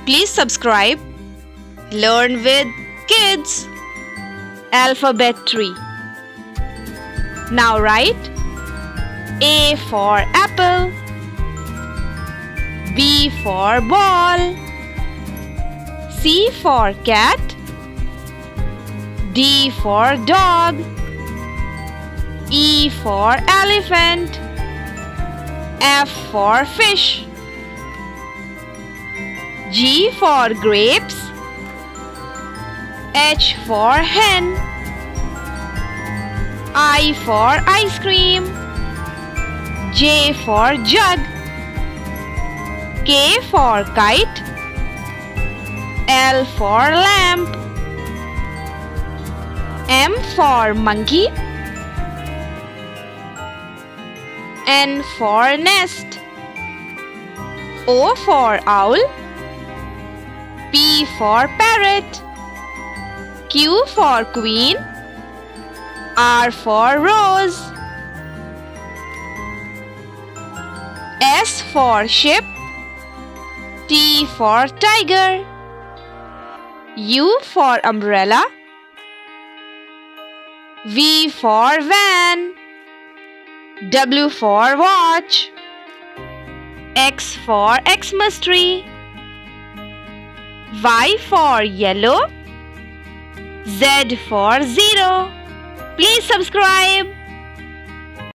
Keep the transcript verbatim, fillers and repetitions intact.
Please subscribe. Learn with kids. Alphabet tree. Now write A for apple, B for ball, C for cat, D for dog, E for elephant, F for fish, G for grapes, H for hen, I for ice cream, J for jug, K for kite, L for lamp, M for monkey, N for nest, O for owl, P for parrot, Q for queen, R for rose, S for ship, T for tiger, U for umbrella, V for van, W for watch, X for Xmas tree, Y for yellow, Z for zero. Please subscribe.